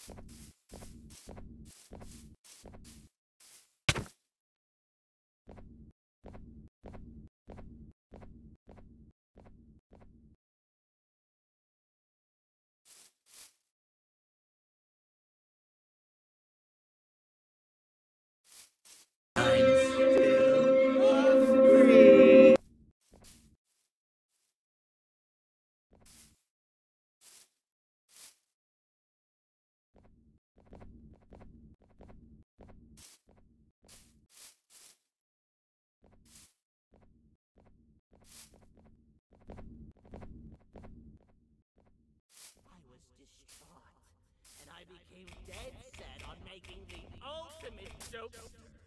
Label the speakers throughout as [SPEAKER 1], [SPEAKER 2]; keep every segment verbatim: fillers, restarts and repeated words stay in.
[SPEAKER 1] And I became dead set on making the ultimate joke.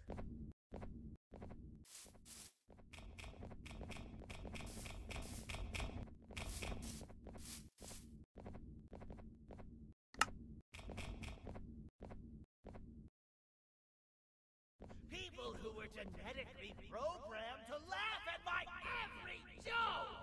[SPEAKER 1] People who were genetically programmed to laugh at my every joke!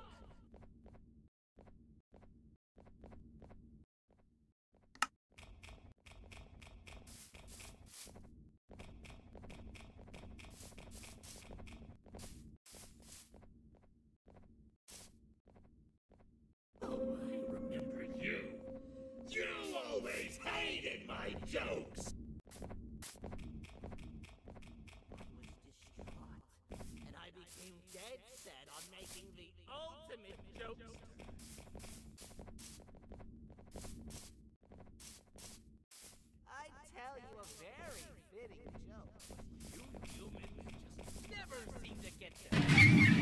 [SPEAKER 2] You always hated my jokes!
[SPEAKER 1] I was distraught, and I became dead set on making the ultimate jokes. I tell you a very fitting joke. You humans just never seem to get there.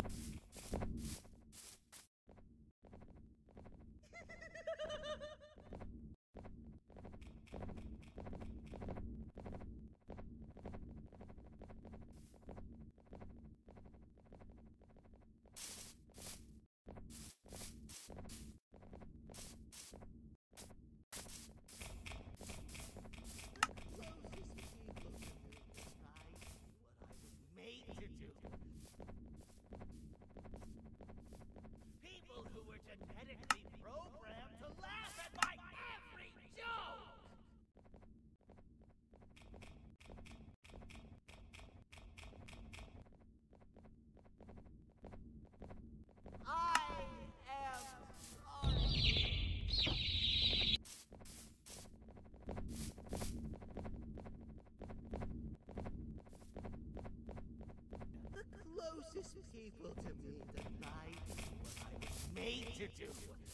[SPEAKER 1] People who were genetically programmed to laugh at my every joke! I am sorry. The closest people to me that I do what I was made to do.